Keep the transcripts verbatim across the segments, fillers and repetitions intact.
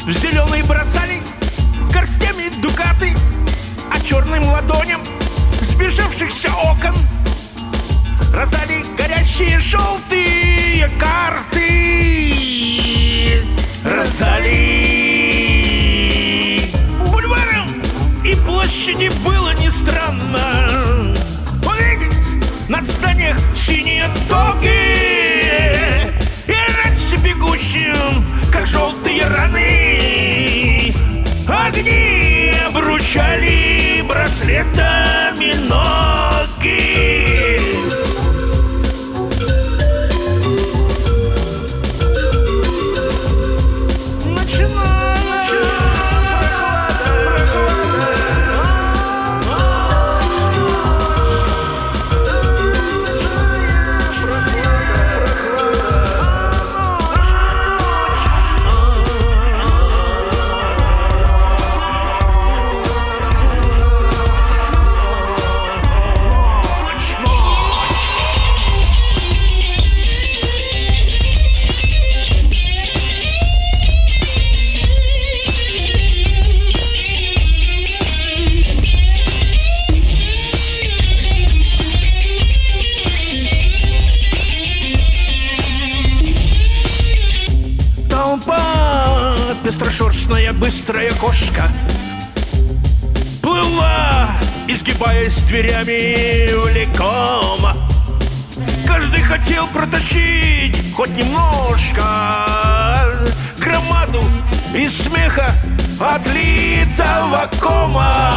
В зеленый бросали горстями дукаты, а черным ладоням сбежавшихся окон раздали горящие желтые карты. Раздали. Бульваром и площади было не странно увидеть на зданиях синие тоги и раньше бегущим, как желтые раны, огни обручали браслетами ноги. Пестрошерстная быстрая кошка плыла, изгибаясь дверями влекома. Каждый хотел протащить хоть немножко громаду из смеха отлитого кома.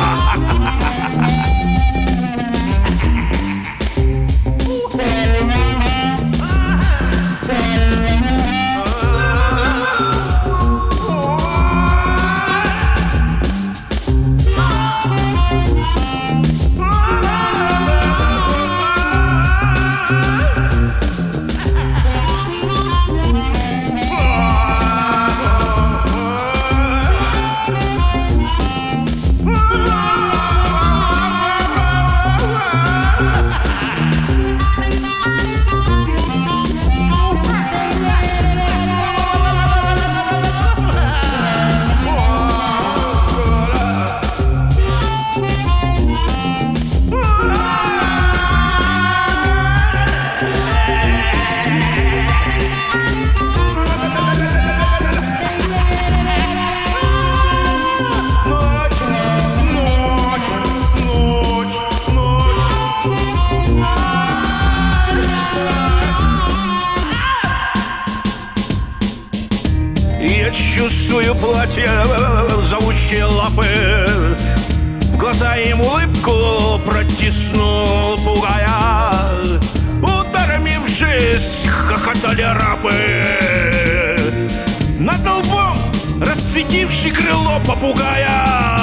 Чувствую платье, зовущие лапы, в глаза им улыбку протиснул, пугая. Ударами в жизнь хохотали рабы. Над лбом расцветивший крыло попугая.